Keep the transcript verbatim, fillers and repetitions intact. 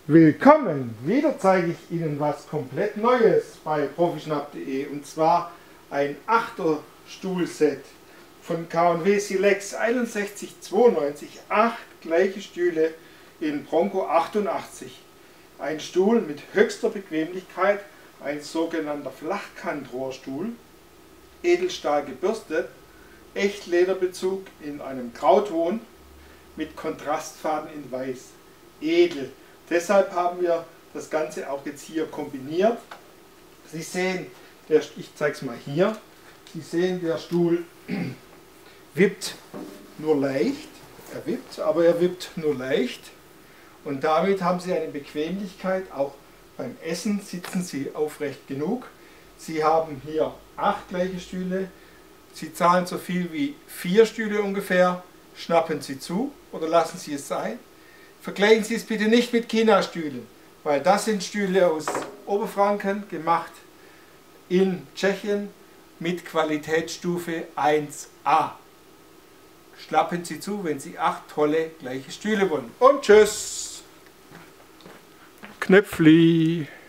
Willkommen! Wieder zeige ich Ihnen was komplett Neues bei profischnapp punkt de und zwar ein Achter-Stuhlset von K und W Silex einundsechzig zweiundneunzig, acht gleiche Stühle in Bronco achtundachtzig. Ein Stuhl mit höchster Bequemlichkeit, ein sogenannter Flachkantrohrstuhl, Edelstahl gebürstet, Echtlederbezug in einem Grauton mit Kontrastfarben in Weiß. Edel. Deshalb haben wir das Ganze auch jetzt hier kombiniert. Sie sehen, der, ich zeige es mal hier, Sie sehen, der Stuhl wippt nur leicht, er wippt, aber er wippt nur leicht und damit haben Sie eine Bequemlichkeit, auch beim Essen sitzen Sie aufrecht genug. Sie haben hier acht gleiche Stühle, Sie zahlen so viel wie vier Stühle ungefähr, schnappen Sie zu oder lassen Sie es sein. Vergleichen Sie es bitte nicht mit China-Stühlen, weil das sind Stühle aus Oberfranken, gemacht in Tschechien mit Qualitätsstufe eins A. Schlappen Sie zu, wenn Sie acht tolle gleiche Stühle wollen. Und tschüss! Knöpfli!